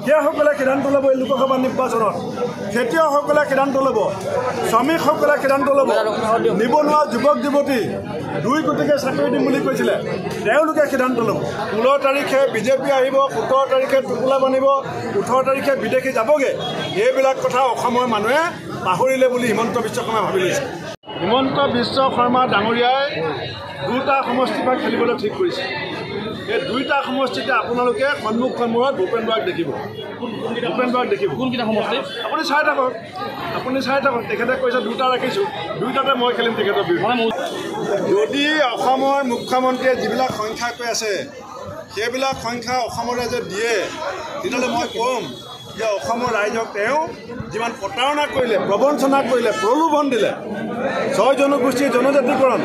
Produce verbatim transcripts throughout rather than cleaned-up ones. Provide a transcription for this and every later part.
খেতিয়কসকলে সিদ্ধান্ত ল'ব এই লোকসভা নিৰ্বাচনত খেতিয়কসকলে সিদ্ধান্ত ল'ব শ্ৰমিকসকলে সিদ্ধান্ত ল'ব নিবনুৱা যুৱক যুৱতী দুই কোটিকে চাকৰি দিম বুলি কৈছিলে তেওঁলোকে সিদ্ধান্ত ল'ব ষোল্ল তাৰিখে বিজেপি আহিব সোতৰ তাৰিখে টোপোলা বান্ধিব ওঠৰ তাৰিখে বিদেশী যাবগে এইবিলাক কথা অসমৰ মানুহে পাহৰিলে বুলি হিমন্ত বিশ্ব শৰ্মাই ভাবি লৈছে হিমন্ত বিশ্ব শৰ্মা ডাঙৰীয়াই দুটা সমষ্টিৰ পৰা খেলিবলৈ ঠিক কৰিছে এই দুইটা সমষ্টিতে আপোনালোকে সন্মুখ সন্মুখত ভূপেন বৰাক দেখিব ভূপেন বৰাক দেখিব কোনকেইটা সমষ্টি আপুনি চাই থাকক আপুনি চাই থাকক তেখেতে কৈছে দুটা ৰাখিছোঁ দুইটাতে মই খেলিম তেখেতৰ বিৰুদ্ধে যদি অসমৰ মুখ্যমন্ত্ৰীয়ে যিবিলাক সংখ্যা কৈ আছে সেইবিলাক সংখ্যা অসমৰ ৰাইজে দিয়ে তেতিয়াহ'লে মই ক'ম যে অসমৰ ৰাইজক তেওঁ যিমান প্ৰতাৰণা কৰিলে প্ৰবঞ্চনা কৰিলে প্ৰলোভন দিলে ছয় জনগোষ্ঠীৰ জনজাতিকৰণ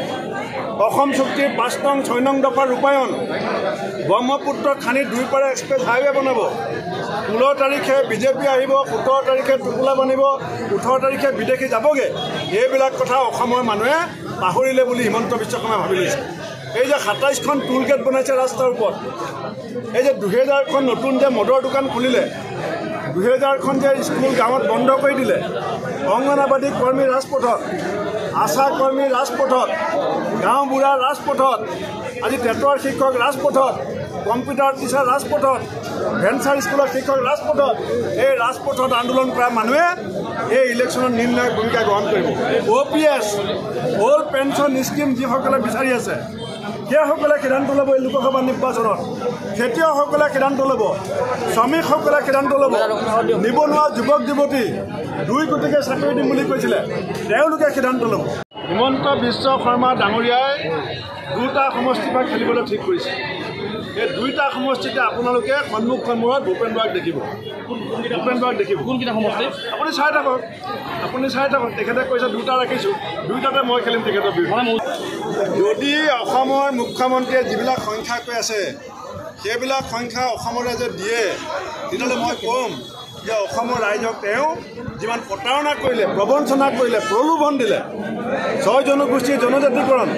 অসম চুক্তিৰ পাঁচ নং ছয় নং দফাৰ ৰূপায়ণ ব্ৰহ্মপুত্ৰ খানি দুই পাৰে এক্সপ্ৰেছ হাইৱে বনাব ষোল্ল তাৰিখে বিজেপি আহিব সোতৰ তাৰিখে টোপোলা বান্ধিব ওঠৰ তাৰিখে বিদেশী যাবগে এইবিলাক কথা অসমৰ মানুহে পাহৰিলে বুলি হিমন্ত বিশ্ব শৰ্মাই ভাবি লৈছে এই যে সাতাইছখন টুল গেট বনাইছে ৰাস্তাৰ ওপৰত এই যে দুহেজাৰখন নতুন যে মদৰ দোকান খুলিলে দুহেজাৰখন যে স্কুল গাঁৱত বন্ধ কৰি দিলে অংগনবাদী কৰ্মী ৰাজপথত আশা কৰ্মী ৰাজপথত গাঁও বুঢ়া ৰাজপথত আজি টেটৰ শিক্ষক ৰাজপথত কম্পিউটাৰ টিচাৰ ৰাজপথত ভেঞ্চাৰ স্কুলৰ শিক্ষক ৰাজপথত এই ৰাজপথত আন্দোলন কৰা মানুহে এই ইলেকশ্যনত নিৰ্ণায়ক ভূমিকা গ্ৰহণ কৰিব O' P S old pension scheme যিসকলে বিচাৰি আছে সেইসকলে সিদ্ধান্ত ল'ব এই লোকসভা নিৰ্বাচনত খেতিয়কসকলে সিদ্ধান্ত ল'ব শ্ৰমিকসকলে সিদ্ধান্ত ল'ব নিবনুৱা যুৱক যুৱতী দুই কোটিকে চাকৰি দিম বুলি কৈছিলে তেওঁলোকে সিদ্ধান্ত ল'ব হিমন্ত বিশ্ব শৰ্মা ডাঙৰীয়াই দুটা সমষ্টিৰ পৰা খেলিবলৈ ঠিক কৰিছে এই দুইটা সমষ্টিতে আপোনালোকে সন্মুখ সন্মুখত ভূপেন বৰাক দেখিব ভূপেন বৰাক দেখিব কোনকেইটা সমষ্টি আপুনি চাই থাকক আপুনি চাই থাকক তেখেতে কৈছে দুটা ৰাখিছোঁ দুইটাতে মই খেলিম তেখেতৰ বিৰুদ্ধে যদি অসমৰ মুখ্যমন্ত্ৰীয়ে যিবিলাক সংখ্যা কৈ আছে সেইবিলাক সংখ্যা অসমৰ ৰাইজে দিয়ে তেতিয়াহ'লে মই ক'ম যে অসমৰ ৰাইজক তেওঁ যিমান প্ৰতাৰণা কৰিলে প্ৰবঞ্চনা কৰিলে প্ৰলোভন দিলে ছয় জনগোষ্ঠীৰ জনজাতিকৰণ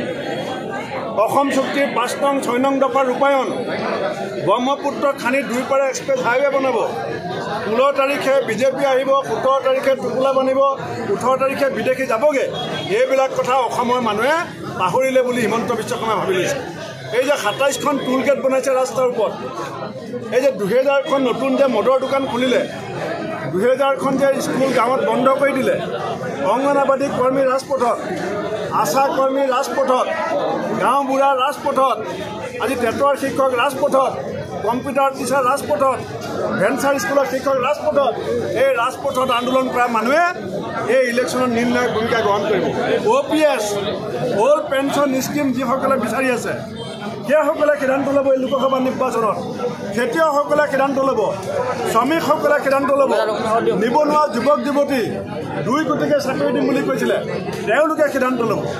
অসম চুক্তিৰ পাঁচ নং ছয় নং দফাৰ ৰূপায়ণ ব্ৰহ্মপুত্ৰ খানি দুই পাৰে এক্সপ্ৰেছ হাইৱে বনাব ষোল্ল তাৰিখে বিজেপি আহিব সোতৰ তাৰিখে টোপোলা বান্ধিব ওঠৰ তাৰিখে বিদেশী যাবগে এইবিলাক কথা অসমৰ মানুহে পাহৰিলে বুলি হিমন্ত বিশ্ব শৰ্মাই ভাবি লৈছে এই যে সাতাইছখন টুল গেট বনাইছে ৰাস্তাৰ ওপৰত এই যে দুহেজাৰখন নতুন যে মদৰ দোকান খুলিলে দুহেজাৰখন যে স্কুল গাঁৱত বন্ধ কৰি দিলে অংগনবাদী কৰ্মী ৰাজপথত আশা কৰ্মী ৰাজপথত গাঁও বুঢ়া ৰাজপথত আজি টেটৰ শিক্ষক ৰাজপথত কম্পিউটাৰ টিচাৰ ৰাজপথত ভেঞ্চাৰ স্কুলৰ শিক্ষক ৰাজপথত এই ৰাজপথত আন্দোলন কৰা মানুহে এই ইলেকশ্যনত নিৰ্ণায়ক ভূমিকা গ্ৰহণ কৰিব O' P S old pension scheme যিসকলে বিচাৰি আছে সেইসকলে সিদ্ধান্ত ল'ব এই লোকসভা নিৰ্বাচনত খেতিয়কসকলে সিদ্ধান্ত ল'ব শ্ৰমিকসকলে সিদ্ধান্ত ল'ব নিবনুৱা যুৱক যুৱতী দুই কোটিকে চাকৰি দিম বুলি কৈছিলে তেওঁলোকে সিদ্ধান্ত ল'ব